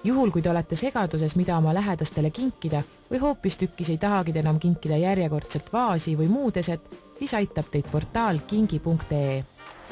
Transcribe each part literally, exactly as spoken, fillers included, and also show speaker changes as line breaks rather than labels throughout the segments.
Juhul, kui te olete segaduses, mida oma lähedastele kinkida või hoopis tükkis ei tahagid enam kinkida järjekordselt vaasi või muud eset, siis aitab teid portaal kingi punkt ee.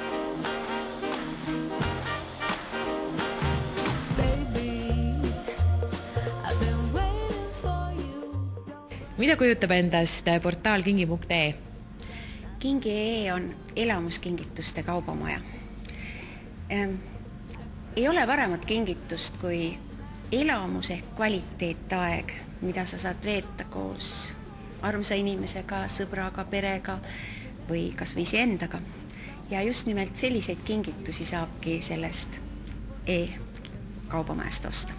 Mida kujutab endast portaal kingi punkt ee?
kingi punkt ee on elamuskingituste kaubamaja. Ähm, ei ole paremat kingitust kui elamus ehk kvaliteetaeg, mida sa saad veeta koos armsa inimesega, sõbraga, perega või kas või iseendaga. Ja just nimelt selliseid kingitusi saabki sellest e-kaubamajast osta.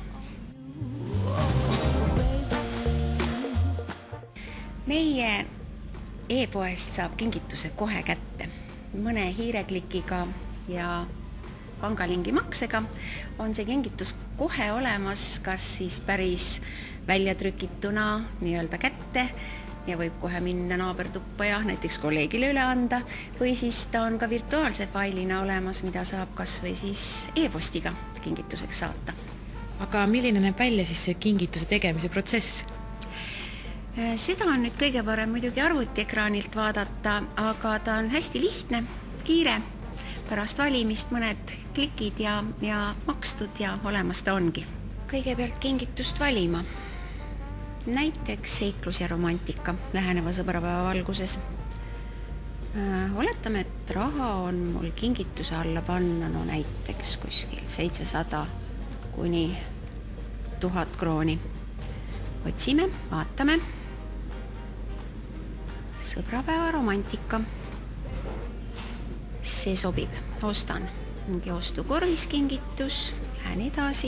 Meie e-poest saab kingituse kohe kätte. Mõne hiireklikiga ja pangalingi maksega on see kingitus kohe olemas, kas siis päris väljatrükituna nii-öelda kätte ja võib kohe minna naaberduppa ja näiteks kolleegile üle anda, või siis ta on ka virtuaalse failina olemas, mida saab kas või siis e-postiga kingituseks saata.
Aga milline näeb välja siis see kingituse tegemise protsess?
Seda on nüüd kõige parem muidugi arvutiekraanilt vaadata, aga ta on hästi lihtne, kiire, pärast valimist mõned klikid ja, ja makstud ja olemas ta ongi. Kõigepealt kingitust valima. Näiteks seiklus ja romantika läheneva sõbrapäeva valguses. Äh, oletame, et raha on mul kingituse alla panna, no näiteks kuskil seitsesada kuni tuhat krooni. Otsime, vaatame. Sõbrapäeva romantika. See sobib. Ostan. Mingi ostukorvis kingitus. Lähen edasi.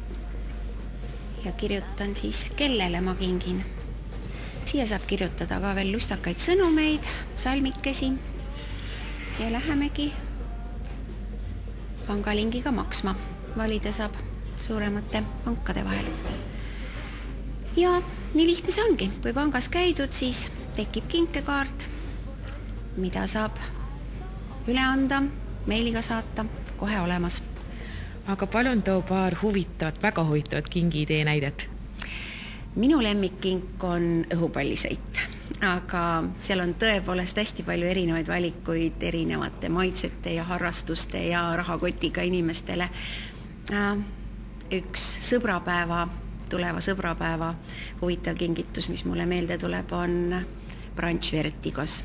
Ja kirjutan siis, kellele ma kingin. Siia saab kirjutada ka veel lustakaid sõnumeid, salmikesi. Ja lähemegi pangalingiga maksma. Valida saab suuremate pankade vahel. Ja nii lihtne see ongi. Kui pangas käidud, siis tekib kinkekaart, mida saab üle anda, meiliga saata, kohe olemas.
Aga palun too paar huvitavat, väga huvitavat kingi idee näidet.
Minu lemmikkink on õhupallisõit, aga seal on tõepoolest hästi palju erinevaid valikuid erinevate maitsete ja harrastuste ja rahakotiga inimestele. Üks sõbrapäeva tuleva sõbrapäeva huvitav kingitus, mis mulle meelde tuleb, on brunch Vertigos.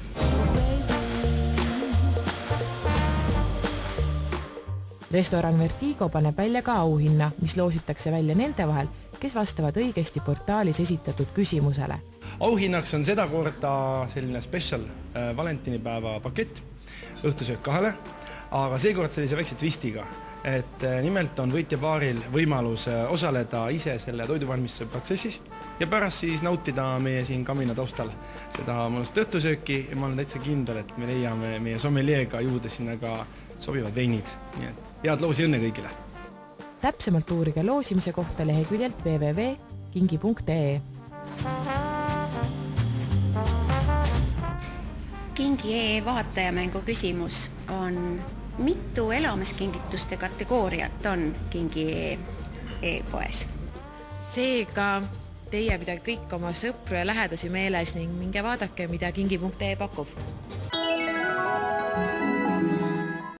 Restoran Vertigo paneb välja ka auhinna, mis loositakse välja nende vahel, kes vastavad õigesti portaalis esitatud küsimusele.
Auhinnaks on seda korda selline special äh, valentinipäeva pakett õhtusöök kahele, aga seekord sellise väikse twistiga. Et nimelt on võitja paaril võimalus osaleda ise selle toiduvalmistuse protsessis ja pärast siis nautida meie siin kamina taustal seda mõnust õhtusööki ja ma olen täitsa kindel, et me leiame meie sommeliega juurde sinna ka sobivad veinid. Nii et head loosi õnne kõigile!
Täpsemalt uurige loosimise kohta leheküljelt w w w punkt kingi punkt ee.
Kingi ee vaatajamängu küsimus on: mitu elamiskingituste kategooriat on Kingi e-poes?
Seega teie pidage kõik oma sõpru ja lähedasi meeles ning minge vaadake, mida kingi punkt ee pakub.